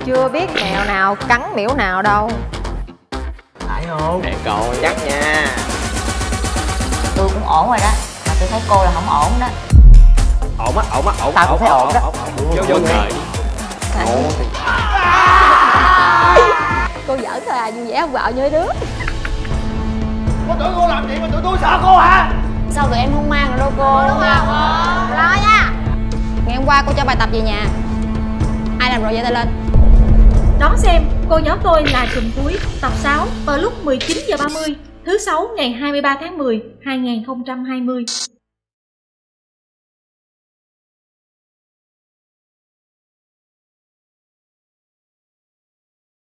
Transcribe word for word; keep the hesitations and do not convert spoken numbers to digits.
Chưa biết mèo nào cắn miễu nào đâu. Phải không? Để cậu chắc nha. Tôi cũng ổn rồi đó, mà tôi thấy cô là không ổn đó. Ổn á, ổn á, ổn. Tao cũng thấy ổn đó. Vô vô trời. Cô giỡn thôi à, vui vẻ không vợ như đứa. Cô tưởng cô làm gì mà tụi tôi sợ cô hả? Sao tụi em không mang rồi đâu cô? Đúng không? Lo nha. Ngày hôm qua cô cho bài tập về nhà. Ai làm rồi giơ tay lên. Đón xem Cô Giáo Tôi Là Trùm Cuối tập sáu vào lúc mười chín giờ ba mươi thứ sáu ngày hai mươi ba tháng mười hai nghìn không trăm hai mươi.